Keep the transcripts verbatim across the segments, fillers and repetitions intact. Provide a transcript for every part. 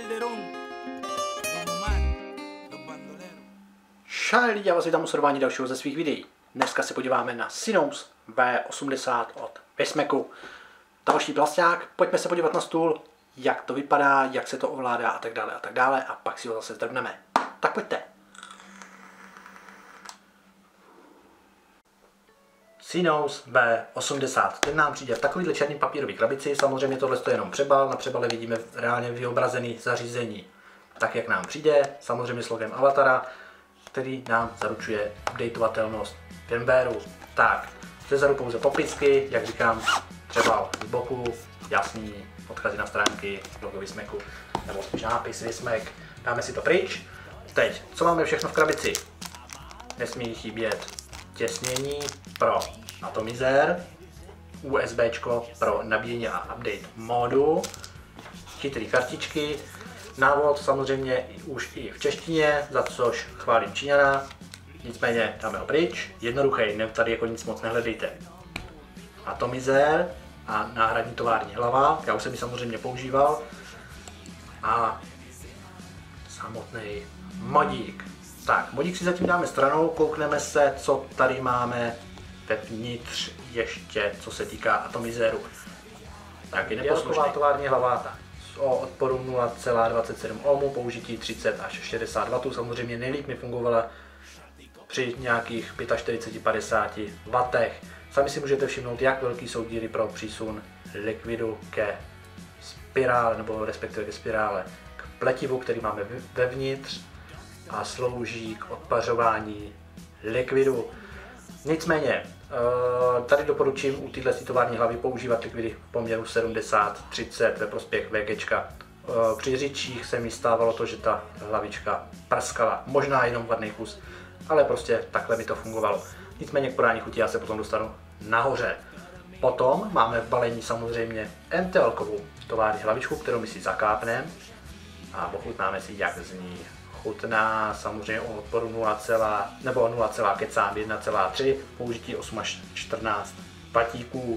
Čau lidi, já vás vítám u sledování dalšího ze svých videí. Dneska se podíváme na Synops V osmdesát od Wismacu. Další plasťák, pojďme se podívat na stůl, jak to vypadá, jak se to ovládá a tak dále a tak dále a pak si ho zase zdrbneme. Tak pojďte. Synops V osmdesát. Ten nám přijde v takovýhle černý papírový krabici, samozřejmě tohle je jenom přebal, na přebale vidíme reálně vyobrazený zařízení tak, jak nám přijde, samozřejmě s logem avatara, který nám zaručuje updateovatelnost firmwareu. Tak, zezadu pouze popisky, jak říkám, třeba z boku, jasný, odkazy na stránky, logo Wismacu, nebo spíš nápis Wismac. Dáme si to pryč. Teď, co máme všechno v krabici? Nesmí chybět těsnění pro atomizer, USBčko pro nabíjení a update módu, chytrý kartičky, návod samozřejmě už i v češtině, za což chválím Číňana, nicméně dáme ho pryč, jednoduchý, ne, tady jako nic moc nehledejte. Atomizer a náhradní tovární hlava, já už jsem ji samozřejmě používal, a samotný modík. Tak, modík si zatím dáme stranou, koukneme se, co tady máme vevnitř ještě, co se týká atomizeru. Tak, je neposlušná tovární hlava, tak. O odporu nula celá dvacet sedm ohmů, použití třicet až šedesát wattů, samozřejmě nejlíp mi fungovala při nějakých čtyřicet až padesát wattech. Sami si můžete všimnout, jak velký jsou díry pro přísun likvidu ke spirále, nebo respektive ke spirále k pletivu, který máme vevnitř a slouží k odpařování likvidu. Nicméně, tady doporučím u této tovární hlavy používat likvidy v poměru sedmdesát třicet ve prospěch VGčka. Při řidších se mi stávalo to, že ta hlavička prskala, možná jenom vadný kus, ale prostě takhle by to fungovalo. Nicméně k podání chutí já se potom dostanu nahoře. Potom máme v balení samozřejmě M T L-kovou tovární hlavičku, kterou my si zakápneme a ochutnáme si, jak zní. Chutná samozřejmě o odporu nula, nebo nula, kecám jedna celá tři, použití osm až čtrnáct patíků.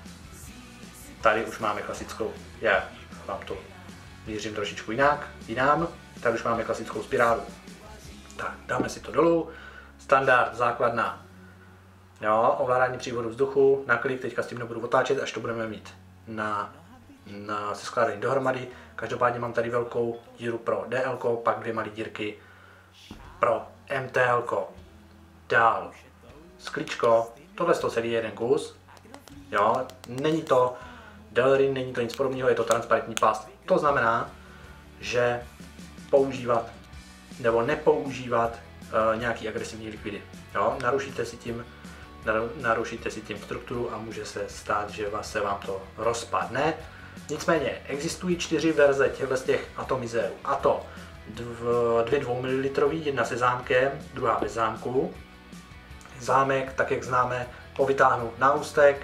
Tady už máme klasickou, já vám to mířím trošičku jinak, jinam, tady už máme klasickou spirálu. Tak, dáme si to dolů, standard, základna, jo, ovládání přívodu vzduchu, na klik, teďka s tím nebudu otáčet, až to budeme mít na, na seskládaní dohromady. Každopádně mám tady velkou díru pro D L ko, pak dvě malé dírky pro M T L ko. Dál skličko, tohle je celý jeden kus, jo, není to Delrin, není to nic podobného, je to transparentní plast. To znamená, že používat nebo nepoužívat uh, nějaký agresivní likvidy. Jo, narušíte si tím, narušíte si tím strukturu a může se stát, že vás se vám to rozpadne. Nicméně existují čtyři verze těchto z těch atomizérů, a to dvě dvou mililitrový, jedna se zámkem, druhá bez zámku. Zámek, tak jak známe, povytáhnu na ústek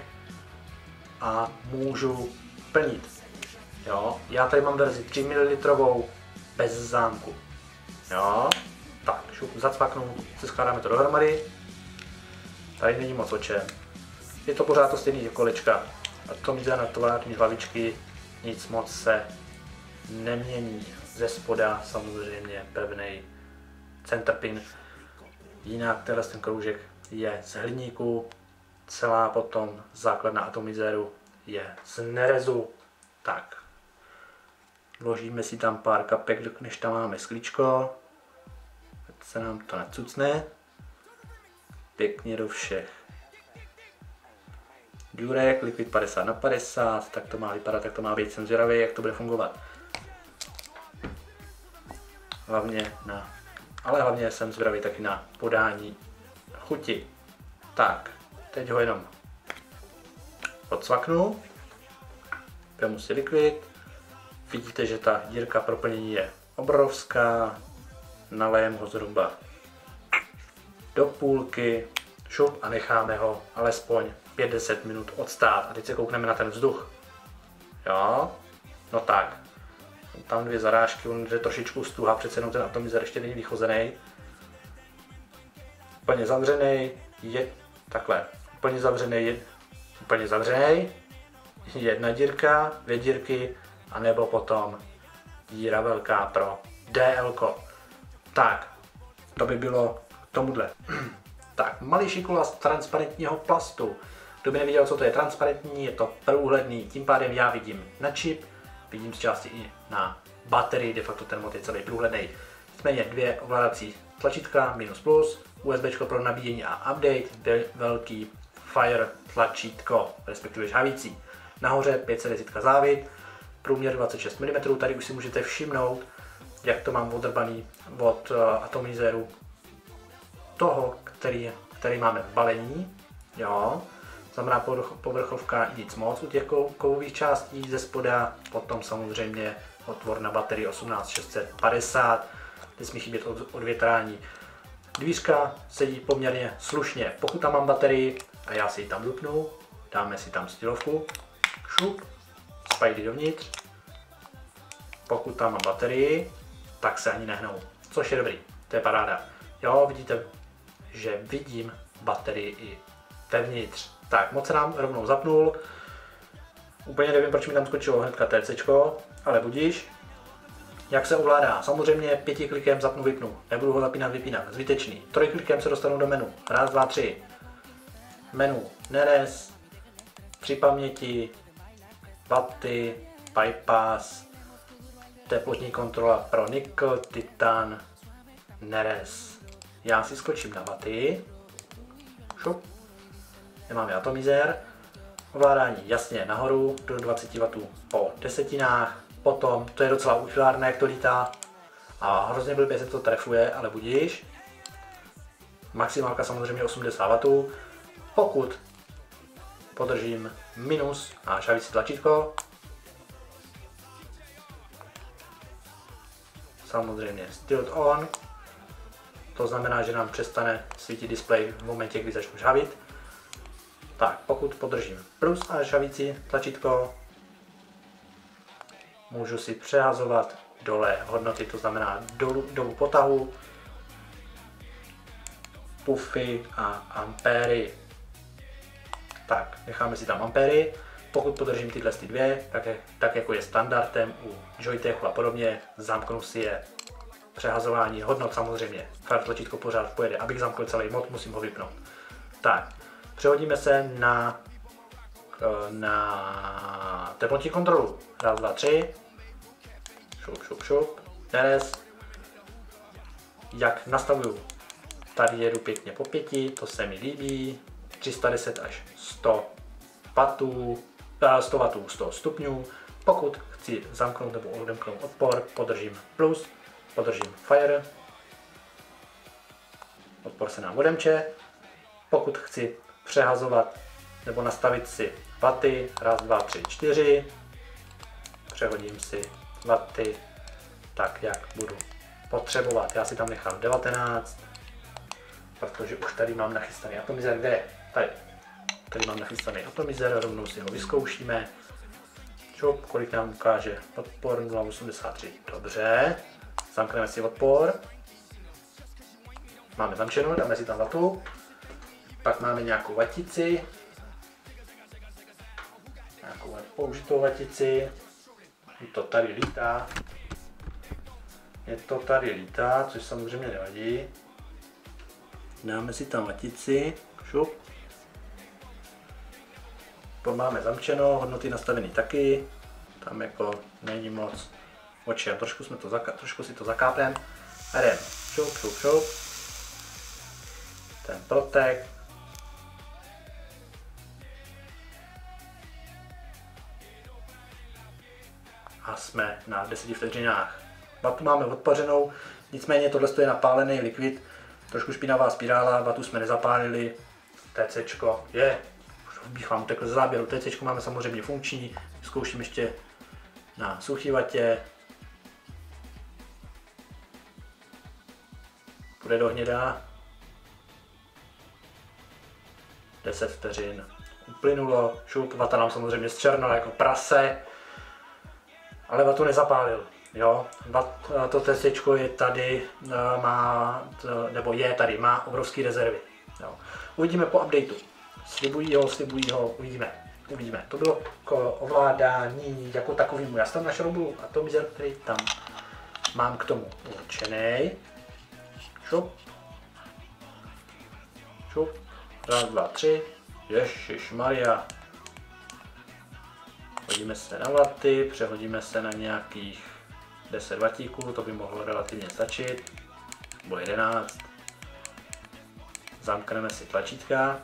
a můžu plnit. Jo? Já tady mám verzi tři mililitrovou bez zámku. Jo? Tak, šup, zacvaknu, se skládáme to dohromady. Tady není moc o čem. Je to pořád to stejný kolečka. Atomizer na tovární hlavičky, nic moc se nemění. Ze spoda samozřejmě pevný centerpin. Jinak tenhle ten kroužek je z hliníku, celá potom základna atomizeru je z nerezu. Tak, vložíme si tam pár kapek, než tam máme sklíčko. Teď se nám to nacucne. Pěkně do všech důrek, likvid padesát na padesát, tak to má vypadat, tak to má být, jsem zvědavý, jak to bude fungovat. Hlavně na, ale hlavně jsem zvědavý taky na podání chuti. Tak, teď ho jenom odsvaknu, vemu si likvid, vidíte, že ta dírka pro plnění je obrovská, nalejem ho zhruba do půlky, šup a necháme ho alespoň pět deset minut odstát. A teď se koukneme na ten vzduch. Jo, no tak, tam dvě zarážky, on jde trošičku stuha, přece jenom ten atomizer ještě není vychozený. Úplně zavřený, je takhle, úplně zavřený, je, úplně zavřený, jedna dírka, dvě dírky, anebo potom díra velká pro D L ko. Tak, to by bylo k tomuhle. Tak, malý šikula z transparentního plastu. Kdo by neviděl, co to je transparentní, je to průhledný, tím pádem já vidím na čip, vidím z části i na baterii, de facto ten mod je celý průhledný. Nicméně dvě ovládací tlačítka, minus plus, U S B pro nabíjení a update, velký Fire tlačítko, respektive žhavící. Nahoře pět set deset závit, průměr dvacet šest milimetrů, tady už si můžete všimnout, jak to mám odrbaný od uh, atomizeru toho, který, který máme v balení. Jo. Znamená povrchovka nic moc u těch kovových částí ze spoda, potom samozřejmě otvor na baterii osmnáct šest set padesát, nesmí chybět od, odvětrání. Dvířka sedí poměrně slušně, pokud tam mám baterii a já si ji tam dupnu, dáme si tam stylovku, šup, spajdy dovnitř, pokud tam mám baterii, tak se ani nehnou, což je dobrý, to je paráda. Jo, vidíte, že vidím baterii i vevnitř. Tak, moc se nám rovnou zapnul. Úplně nevím, proč mi tam skočilo hnedka TCčko, ale budíš. Jak se ovládá? Samozřejmě pěti klikem zapnu, vypnu. Nebudu ho zapínat, vypínat. Zbytečný. Trojklikem se dostanu do menu. Raz, dva, tři. Menu Neres. Při paměti. Waty. Bypass. Teplotní kontrola pro nikl, titan, Neres. Já si skočím na waty. Šup. Nemáme atomizer, ovládání jasně nahoru do dvacet wattů po desetinách, potom to je docela úchylárné, jak to lítá a hrozně blbě se to trefuje, ale budíš. Maximálka samozřejmě osmdesát wattů, pokud podržím minus a žhavící tlačítko, samozřejmě tilt on, to znamená, že nám přestane svítit displej v momentě, kdy začnu žhavit. Tak, pokud podržím plus a žhavící tlačítko, můžu si přehazovat dole hodnoty, to znamená dolů, dolů potahu, pufy a ampéry. Tak, necháme si tam ampéry. Pokud podržím tyhle ty dvě, tak, je, tak jako je standardem u Joytechu a podobně, zamknu si je. Přehazování hodnot samozřejmě. Fire tlačítko pořád pojede. Abych zamkl celý mod, musím ho vypnout. Tak. Přehodíme se na, na teplotní kontrolu. Raz, dva, tři. Šup, šup, šup. Neres. Jak nastavuju? Tady jedu pěkně po pěti, to se mi líbí. tři sta deset až sto wattů, sto wattů, sto stupňů. Pokud chci zamknout nebo odemknout odpor, podržím plus, podržím Fire. Odpor se nám odemče. Pokud chci přehazovat nebo nastavit si waty, raz, dva, tři, čtyři, přehodím si waty tak, jak budu potřebovat. Já si tam nechám devatenáct, protože už tady mám nachystaný atomizer, kde je? Tady. Tady mám nachystaný atomizer, rovnou si ho vyzkoušíme. Čup, kolik nám ukáže odpor nula osmdesát tři, dobře, zamkneme si odpor, máme zamčenou, dáme si tam vatu. Pak máme nějakou vatici, nějakou použitou vatici, je to tady lítá, je to tady lítá, což samozřejmě nevadí. Dáme si tam vatici, šup. Máme zamčeno, hodnoty nastavený taky, tam jako není moc očem, trošku, jsme to zaka- trošku si to zakápem a jdem, šup, šup, šup, ten protek. A jsme na deseti vteřinách. Vatu máme odpařenou, nicméně tohle je napálený likvid, trošku špinavá spirála, vatu jsme nezapálili, TCčko je, už bych vám utekl z záběru, TCčko máme samozřejmě funkční, zkouším ještě na suchý vatě, půjde do hnědá, deset vteřin, uplynulo, šup, vata nám samozřejmě zčernala jako prase, ale vatu nezapálil. Jo, to TCčko je tady, má, nebo je tady, má obrovské rezervy. Jo. Uvidíme po updateu. Slibují ho, slibují ho, uvidíme. Uvidíme. To bylo k ovládání jako takovému. Já jsem tam našel atomizer, který tam mám k tomu určený. Šup. Šup. Raz, dva, tři. Ježišmarja. Hodíme se na vaty, přehodíme se na nějakých deset vatíků, to by mohlo relativně stačit. Nebo jedenáct. Zamkneme si tlačítka.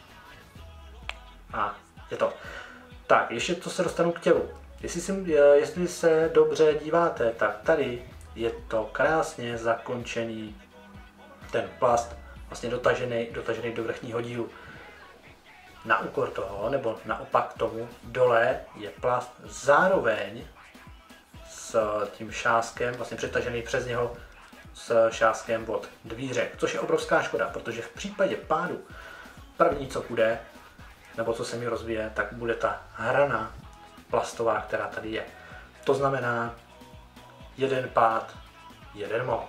A je to. Tak, ještě to se dostanu k tělu. Jestli, si, jestli se dobře díváte, tak tady je to krásně zakončený ten plast, vlastně dotažený, dotažený do vrchního dílu. Na úkor toho, nebo naopak tomu, dole je plast zároveň s tím šáskem, vlastně přetažený přes něho s šáskem od dvířek, což je obrovská škoda, protože v případě pádu první, co půjde, nebo co se mi rozbije, tak bude ta hrana plastová, která tady je. To znamená jeden pád, jeden mod.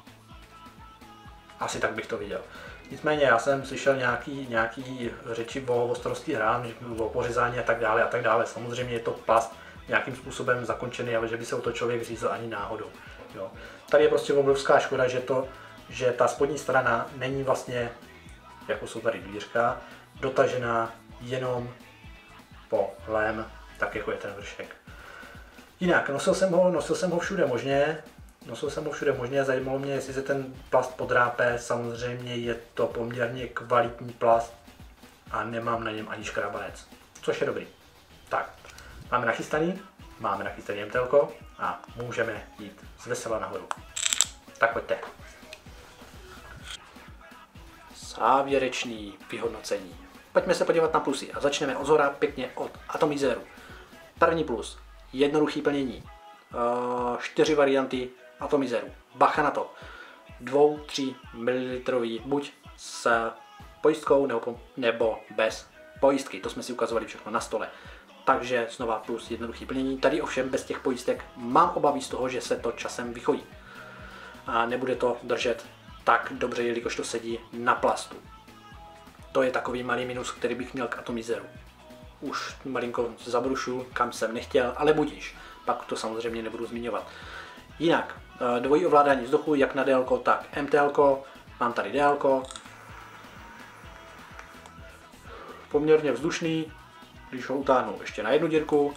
Asi tak bych to viděl. Nicméně já jsem slyšel nějaký, nějaký řeči o ostrosti hrán, o pořezání a tak dále a tak dále. Samozřejmě je to plast nějakým způsobem zakončený, ale že by se o to člověk řízl ani náhodou. Jo. Tady je prostě obrovská škoda, že, to, že ta spodní strana není vlastně, jako jsou tady dvířka, dotažená jenom po lém, tak jako je ten vršek. Jinak, nosil jsem ho, nosil jsem ho všude možně, nosil jsem ho všude možně, zajímalo mě, jestli se ten plast podrápe, samozřejmě je to poměrně kvalitní plast a nemám na něm ani škrabanec, což je dobrý. Tak, máme nachystaný, máme nachystaný MTLko a můžeme jít z vesela nahoru. Tak pojďte. Závěrečný vyhodnocení. Pojďme se podívat na plusy a začneme od zhora pěkně od Atomizeru. První plus, jednoduchý plnění, čtyři varianty Atomizeru. Bacha na to, dva tři mililitrový buď s pojistkou nebo, nebo bez pojistky, to jsme si ukazovali všechno na stole. Takže znova plus jednoduchý plnění, tady ovšem bez těch pojistek mám obavy z toho, že se to časem vychodí. A nebude to držet tak dobře, jelikož to sedí na plastu. To je takový malý minus, který bych měl k Atomizeru. Už malinko zabrušu, kam jsem nechtěl, ale budíš. Pak to samozřejmě nebudu zmiňovat. Jinak, dvojí ovládání vzduchu, jak na délko, tak MTLko. Mám tady délko. Poměrně vzdušný, když ho utáhnu ještě na jednu dírku.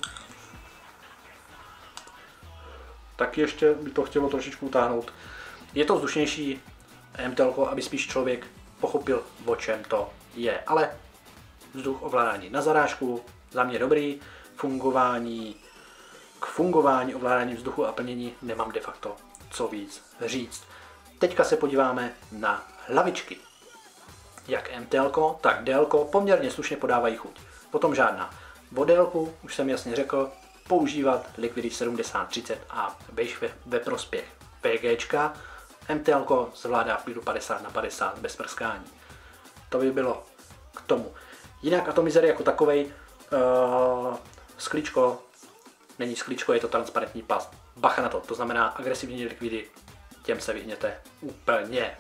Tak ještě by to chtělo trošičku utáhnout. Je to vzdušnější MTLko, aby spíš člověk pochopil, o čem to je. Ale vzduch ovládání na zarážku, za mě dobrý, fungování, k fungování ovládání vzduchu a plnění nemám de facto co víc říct. Teďka se podíváme na hlavičky. Jak MTLko, tak DLko poměrně slušně podávají chuť. Potom žádná. O délku, už jsem jasně řekl, používat likvidy sedmdesát třicet a běž ve, ve prospěch PGčka. MTLko zvládá v klidu padesát na padesát bez prskání. To by bylo k tomu. Jinak Atomizer jako takovej, uh, skličko, není skličko, je to transparentní plast. Bacha na to, to znamená agresivní likvidy, těm se vyhněte úplně.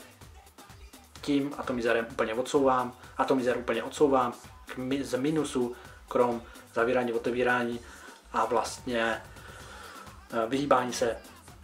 Tím Atomizerem úplně odsouvám, Atomizer úplně odsouvám k mi, z minusu, krom zavírání, otevírání a vlastně uh, vyhýbání se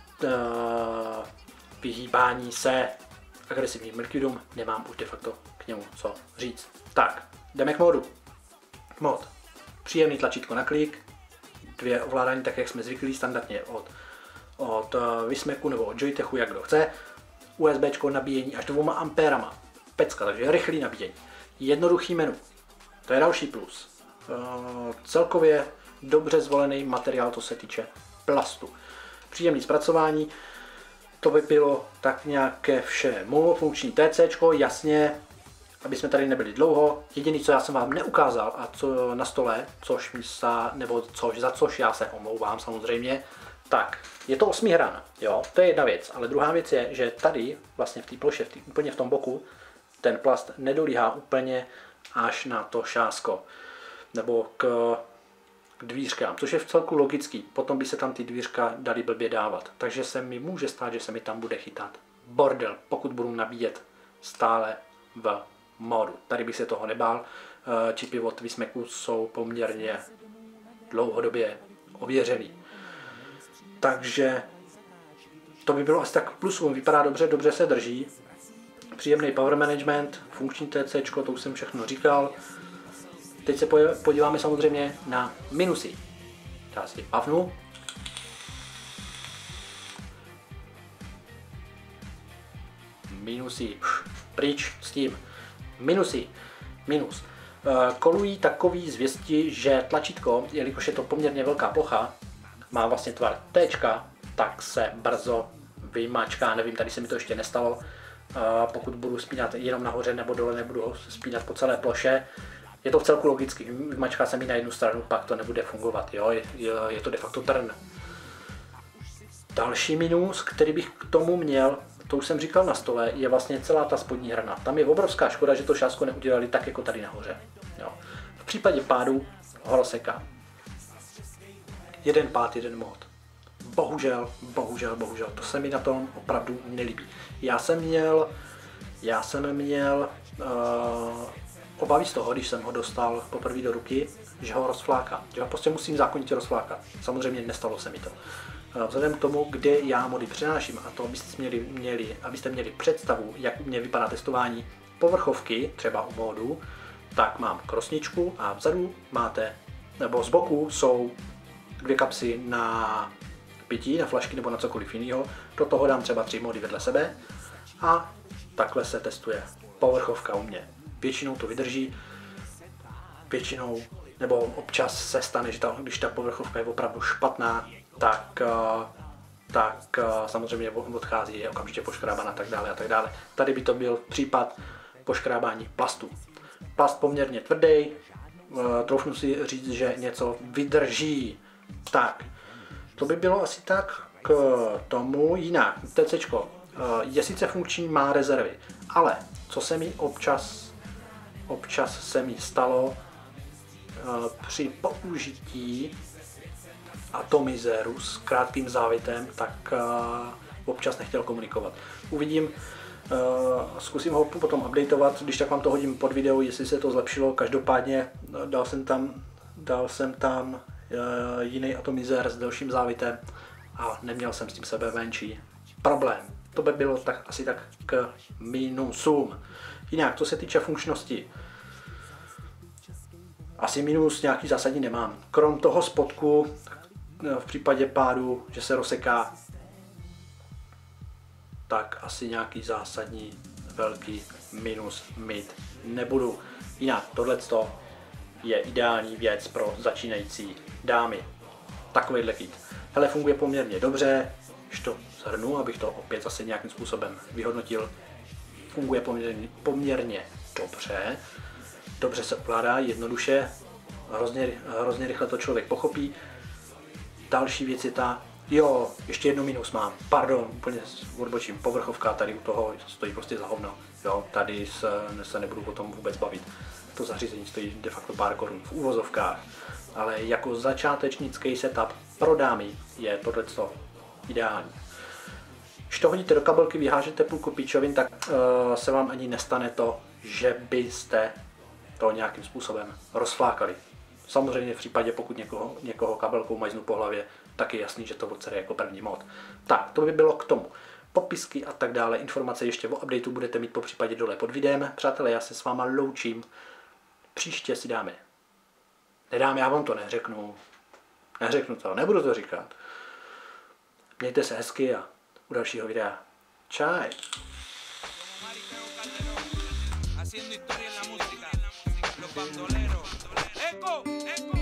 uh, vyhýbání se agresivním likvidům, nemám už de facto k němu co říct. Tak, jdeme k módu. Mod. Příjemný tlačítko na klik, dvě ovládání, tak jak jsme zvyklí standardně od, od Wismacu nebo od Joytechu, jak kdo chce. USBčko nabíjení až dvěma ampérama. Pecka, takže rychlý nabíjení. Jednoduchý menu. To je další plus. Uh, celkově dobře zvolený materiál, to se týče plastu. Příjemný zpracování. To by bylo tak nějaké vše. Monofunkční TCčko, jasně, aby jsme tady nebyli dlouho. Jediné, co já jsem vám neukázal a co na stole, což mi sa, nebo což, za což já se omlouvám samozřejmě, tak je to osmihran, jo, to je jedna věc. Ale druhá věc je, že tady vlastně v té ploše, v tý, úplně v tom boku, ten plast nedolíhá úplně až na to šásko, nebo k, k dvířkám, což je v celku logický. Potom by se tam ty dvířka daly blbě dávat. Takže se mi může stát, že se mi tam bude chytat bordel, pokud budu nabíjet stále v módu. Tady bych se toho nebál. Čipy od Wismacu jsou poměrně dlouhodobě ověřený. Takže to by bylo asi tak plusům, vypadá dobře, dobře se drží. Příjemný power management, funkční T C, to už jsem všechno říkal. Teď se podíváme samozřejmě na minusy. Já si pavnu. Minusy, pryč s tím. Minusy, minus. Kolují takový zvěsti, že tlačítko, jelikož je to poměrně velká plocha, má vlastně tvar T, tak se brzo vymáčká, nevím, tady se mi to ještě nestalo. Pokud budu spínat jenom nahoře nebo dole, nebudu ho spínat po celé ploše. Je to v celku logicky, vymačká se mi na jednu stranu, pak to nebude fungovat, jo? Je, je to de facto trn. Další minus, který bych k tomu měl, to už jsem říkal na stole, je vlastně celá ta spodní hrana. Tam je obrovská škoda, že to šásko neudělali tak jako tady nahoře. Jo. V případě pádu ho rozseká. Jeden pád, jeden mod. Bohužel, bohužel, bohužel, to se mi na tom opravdu nelíbí. Já jsem měl, já jsem měl uh, obavy z toho, když jsem ho dostal poprvé do ruky, že ho rozfláká. Že ho prostě musím zákonitě rozflákat. Samozřejmě nestalo se mi to. Vzhledem k tomu, kde já mody přenáším, a to abyste měli, měli, abyste měli představu, jak u mě vypadá testování povrchovky, třeba u módu, tak mám krosničku a vzadu máte, nebo z boku jsou dvě kapsy na pití, na flašky nebo na cokoliv jiného. Do toho dám třeba tři mody vedle sebe a takhle se testuje povrchovka u mě. Většinou to vydrží, většinou, nebo občas se stane, že ta, když ta povrchovka je opravdu špatná, tak, tak samozřejmě odchází, je okamžitě poškrábána a tak dále a tak dále. Tady by to byl případ poškrábání plastu. Plast poměrně tvrdý, troufnu si říct, že něco vydrží. Tak, to by bylo asi tak k tomu. Jinak, TCčko je sice funkční, má rezervy, ale co se mi občas, občas se mi stalo při použití atomizéru s krátkým závitem, tak uh, občas nechtěl komunikovat. Uvidím, uh, zkusím ho potom updateovat, když tak vám to hodím pod video, jestli se to zlepšilo. Každopádně dal jsem tam, dal jsem tam uh, jiný atomizér s delším závitem a neměl jsem s tím sebe menší problém. To by bylo tak, asi tak k minusům. Jinak, co se týče funkčnosti, asi minus nějaký zásadní nemám. Krom toho spodku, v případě pádu, že se rozseká, tak asi nějaký zásadní velký minus mít nebudu. Jinak tohleto je ideální věc pro začínající dámy. Takovýhle kit. Hele, funguje poměrně dobře, když to shrnu, abych to opět zase nějakým způsobem vyhodnotil. Funguje poměrně, poměrně dobře, dobře se ovládá, jednoduše, hrozně, hrozně rychle to člověk pochopí. Další věc je ta, jo, ještě jedno minus mám, pardon, úplně odbočím, povrchovka tady u toho stojí prostě za hovno, jo, tady se, se nebudu o tom vůbec bavit, to zařízení stojí de facto pár korun v úvozovkách, ale jako začátečnický setup pro dámy je tohleto ideální. Když to hodíte do kabelky, vyhážete půlku píčovin, tak uh, se vám ani nestane to, že byste to nějakým způsobem rozflákali. Samozřejmě v případě, pokud někoho, někoho kabelkou majznu po hlavě, tak je jasný, že to odsere jako první mod. Tak, to by bylo k tomu. Popisky a tak dále, informace ještě o updateu budete mít po případě dole pod videem. Přátelé, já se s váma loučím. Příště si dáme. Nedám, já vám to neřeknu. Neřeknu to, nebudu to říkat. Mějte se hezky a u dalšího videa. Čaj. Haciendo historia en la música, los bandoleros. ¡Eco! ¡Eco!